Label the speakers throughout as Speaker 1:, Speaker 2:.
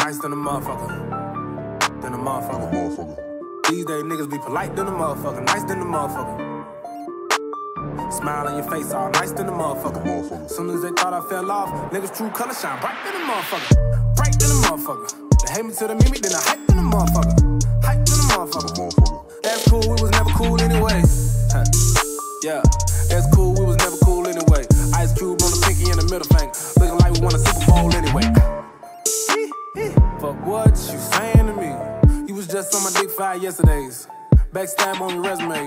Speaker 1: Nice than a motherfucker. Than a motherfucker. These days niggas be polite than a motherfucker. Nice than a motherfucker. Smile on your face, all nice than a motherfucker. Soon as they thought I fell off, niggas' true color shine bright than a motherfucker. Bright than a motherfucker. They hate me to the mimi, then I hype than a motherfucker. Hype than a motherfucker. That's cool, we was never cool anyway. Yeah, that's cool, we was never cool anyway. Ice Cube on the pinky and the middle finger, looking like we won a Super Bowl anyway. Fuck what you saying to me? You was just on my dick 5 yesterdays. Backstab on your resume.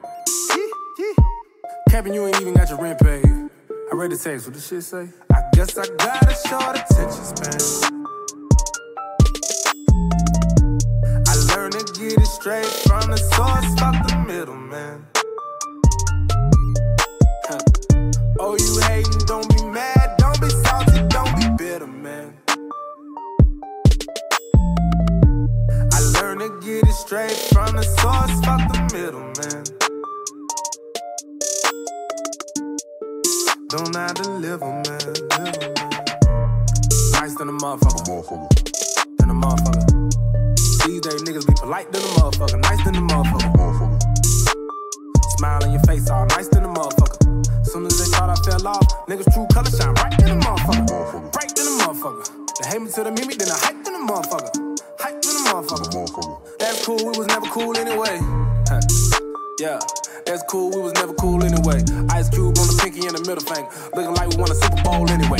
Speaker 1: Capping, you ain't even got your rent paid. I read the text, what this shit say? I guess I got a short attention span. I learned to get it straight from the source, fuck the middleman. Oh, you hating, don't be mad, don't be salty, don't be bitter, man. I learned to get it straight from the source, fuck the middleman. Don't I deliver, man, Nice than a motherfucker. Than a motherfucker. These days niggas be polite than a motherfucker. Nice than a motherfucker. Smile on your face, all nice than a motherfucker. Soon as they thought I fell off, niggas' true color shine bright than a motherfucker. Bright than a motherfucker. They hate me to the mimi, then I hype than a motherfucker. Hype than a motherfucker. That's cool, we was never cool anyway. Yeah. That's cool, we was never cool anyway. Ice Cube on the pinky and the middle finger, looking like we won a Super Bowl anyway.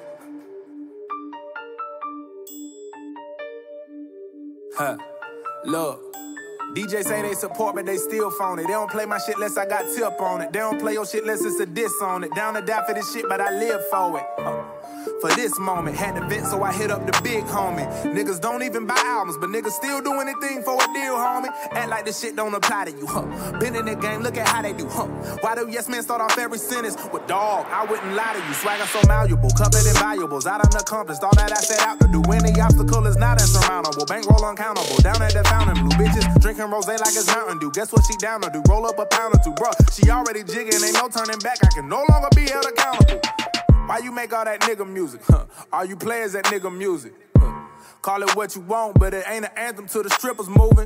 Speaker 1: Look, DJ say they support, but they still phony. They don't play my shit unless I got tip on it. They don't play your shit unless it's a diss on it. Down to die for this shit, but I live for it. For this moment, had to vent, so I hit up the big homie. Niggas don't even buy albums, but niggas still do anything for a deal, homie. Act like this shit don't apply to you, Been in the game, look at how they do, Why do yes men start off every sentence with dog? I wouldn't lie to you, swagger so malleable, covered in valuables. I done accomplished all that I set out to do. Any obstacle is not insurmountable, bankroll uncountable. Down at the fountain, blue bitches drinking rosé like it's Mountain Dew. Guess what she down to do? Roll up a pound or two, bruh. She already jigging, ain't no turning back. I can no longer be held accountable. Why you make all that nigga music? All you players that nigga music. Call it what you want, but it ain't an anthem to the strippers moving.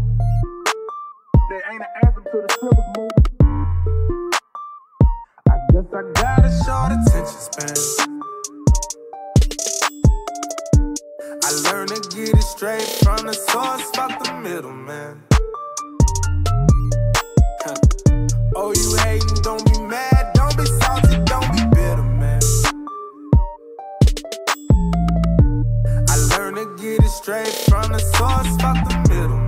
Speaker 1: It ain't an anthem to the strippers moving. I guess I got a short attention span. I learned to get it straight from the source, fuck the middleman. Oh, you hating, don't be mad, don't be salty, don't be bitter, man. I learned to get it straight from the source, fuck the middle.